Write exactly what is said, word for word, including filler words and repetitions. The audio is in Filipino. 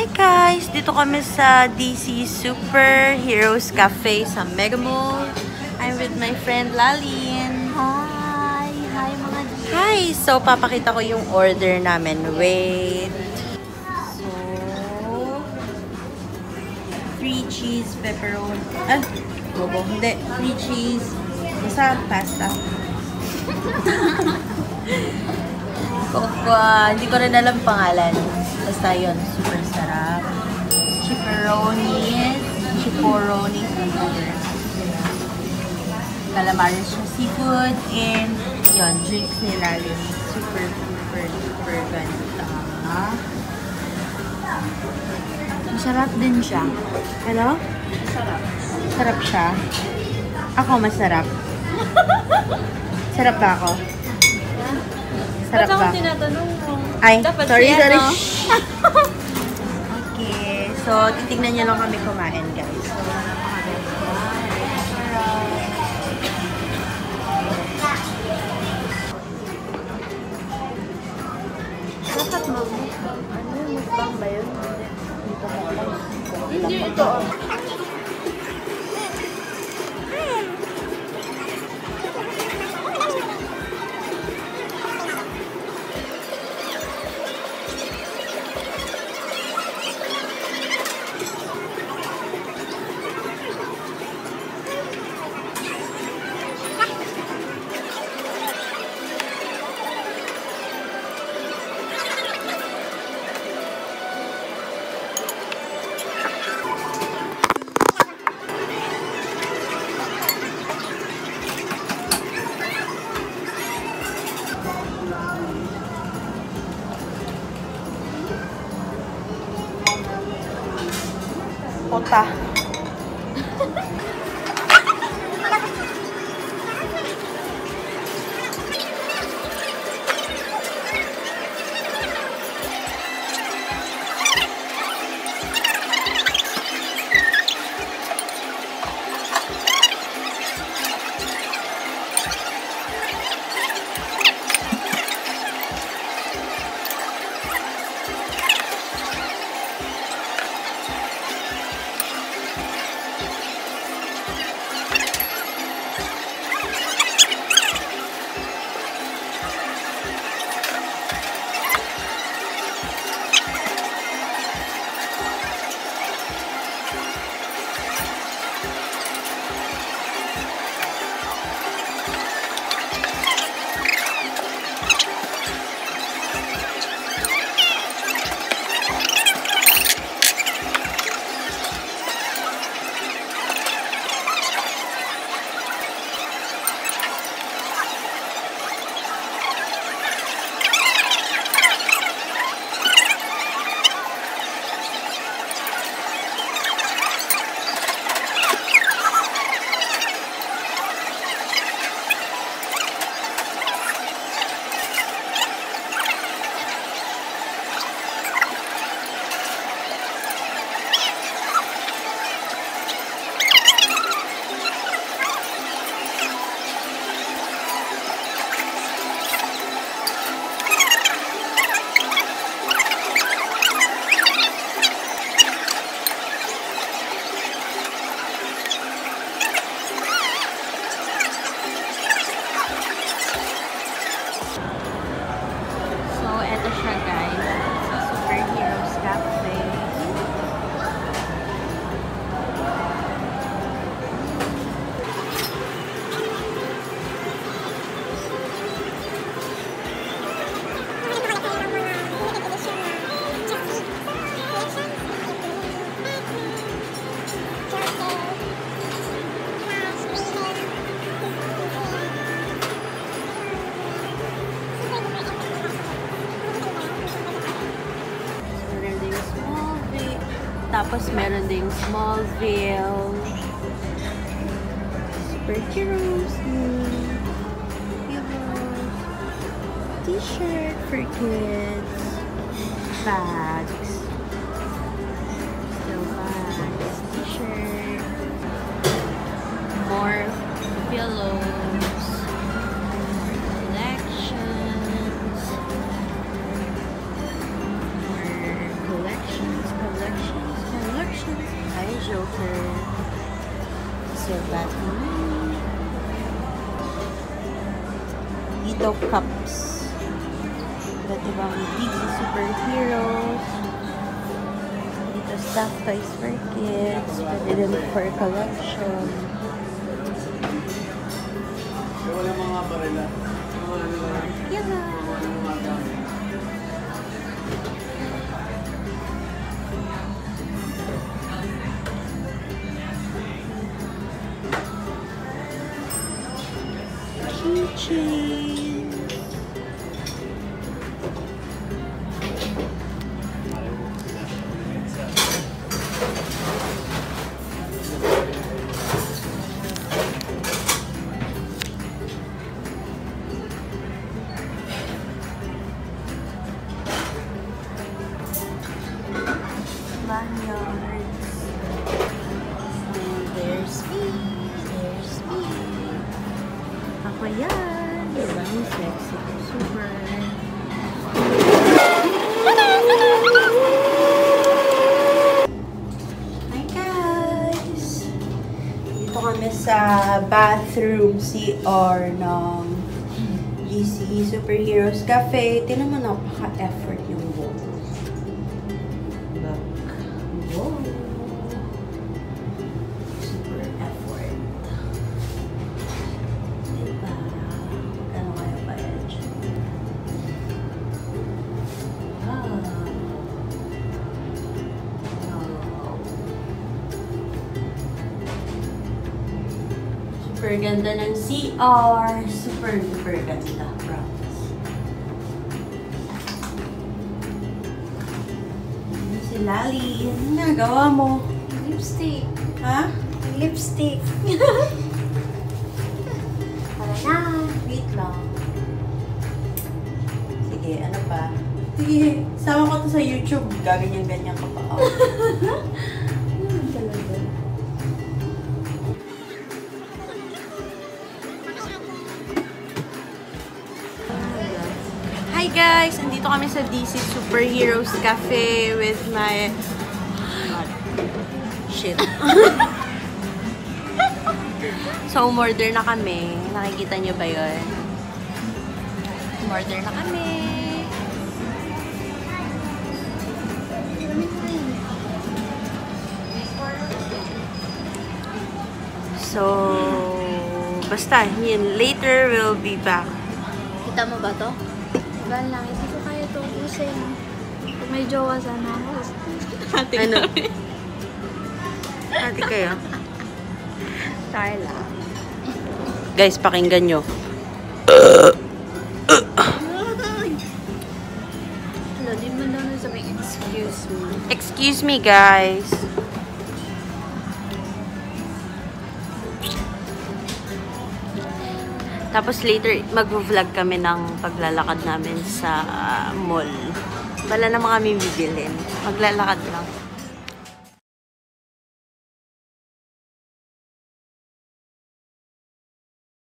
Hi guys! Dito kami sa D C Super Heroes Cafe sa Mega Mall. I'm with my friend Lalin. Hi! Hi mga G! Hi! So, papakita ko yung order namin. Wait. So, three cheese pepperoni. Ah, bobo. Hindi. Three cheese. Basta pasta. Kokwa. Hindi ko rin alam pangalan. Basta yun. Super sarap. Chipperonis. Chipperonis. Calamaris siya seafood. And yun. Drinks nila. Super, super, super ganda. Masarap din siya. Hello? Sarap. Sarap siya. Ako masarap. Sarap ba ako? Sarap Ba't ba? ako tinatanong mo? Ay, Dapat sorry, siya, sorry. no? Okay. So, titignan niyo lang kami kumain, guys. So, Dapat mag-mukbang. Ano yung mukbang ba yun? Hindi ito. Pota. Tapos, meron ding Smallville. Superheroes. Heroes. T-shirt for kids. Bags. Still bags. T-shirt. More pillows. Collections. More collections. their bathroom. Dito, cups. Iba't ibang D C superheroes. Dito, stuffed toys for kids. Pwede din for collection. Wala mga barila. Yala! Keychain. Lanyards. And there's me. There's me. Ako yan. Diba? Ang sexy ko. Super. Hi guys! Dito kami sa bathroom C R ng D C Superheroes Cafe. Tinan mo, napaka-effort yung wall. Look. Wow. Super effort. Diba? Ano kaya ba yan? Wow. Wow. Super ganda ng C R. Super, super ganda. Promise. Ano si Lali? Ano nagawa mo? Lipstick. Ha? Lipstick. Para na. Wait lang. Sige, ano pa? Sige, sama ko to sa YouTube. Gaganyan-ganyan ka pa. Oh. Hmm, talaga. Hi guys! Andito kami sa D C Superheroes Cafe with my... Shit. So, umorder na kami. Nakikita nyo ba yun? Umorder na kami. So, basta, yun. Later, we'll be back. Kita mo ba to? Diba lang, hindi ko kaya ito ubusin. Kung may jowa sana ako. Ate ano? Ate kayo? Try lang. Guys, pakinggan nyo. Hello, di mo na sabi, excuse me. Excuse me, guys. Tapos later, mag-vlog kami ng paglalakad namin sa mall. Wala naman kami bibilin. Maglalakad lang.